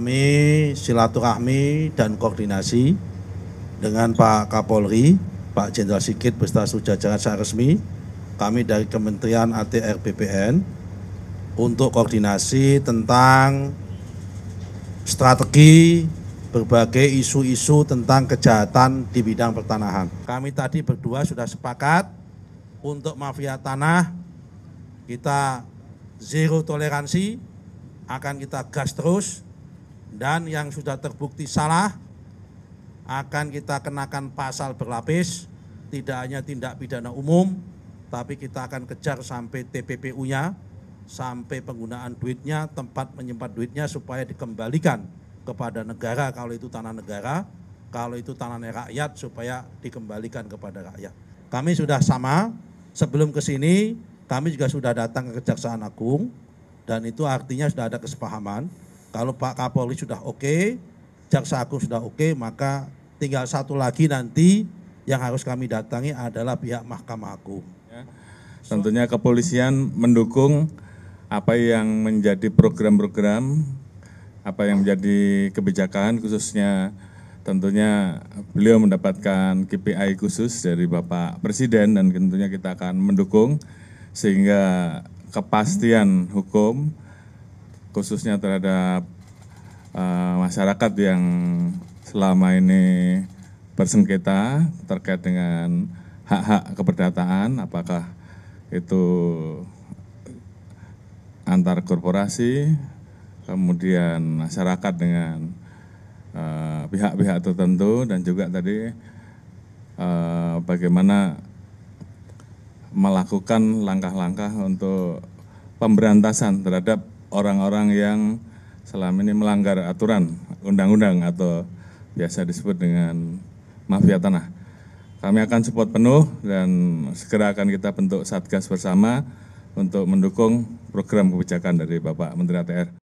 Kami silaturahmi dan koordinasi dengan Pak Kapolri, Pak Jenderal Sigit beserta jajaran secara resmi, kami dari Kementerian ATR BPN untuk koordinasi tentang strategi berbagai isu-isu tentang kejahatan di bidang pertanahan. Kami tadi berdua sudah sepakat untuk mafia tanah kita zero toleransi, akan kita gas terus, dan yang sudah terbukti salah akan kita kenakan pasal berlapis, tidak hanya tindak pidana umum, tapi kita akan kejar sampai TPPU-nya, sampai penggunaan duitnya, tempat menyimpan duitnya supaya dikembalikan kepada negara kalau itu tanah negara, kalau itu tanah rakyat supaya dikembalikan kepada rakyat. Kami sudah sama, sebelum ke sini kami juga sudah datang ke Kejaksaan Agung, dan itu artinya sudah ada kesepahaman. Kalau Pak Kapolri sudah oke, Jaksa Agung sudah oke, maka tinggal satu lagi nanti yang harus kami datangi adalah pihak Mahkamah Agung. Tentunya kepolisian mendukung apa yang menjadi program-program, apa yang menjadi kebijakan, khususnya tentunya beliau mendapatkan KPI khusus dari Bapak Presiden, dan tentunya kita akan mendukung sehingga kepastian hukum khususnya terhadap masyarakat yang selama ini bersengketa terkait dengan hak-hak keperdataan, apakah itu antar korporasi, kemudian masyarakat dengan pihak-pihak tertentu, dan juga tadi bagaimana melakukan langkah-langkah untuk pemberantasan terhadap orang-orang yang selama ini melanggar aturan undang-undang atau biasa disebut dengan mafia tanah. Kami akan support penuh dan segera akan kita bentuk Satgas bersama untuk mendukung program kebijakan dari Bapak Menteri ATR.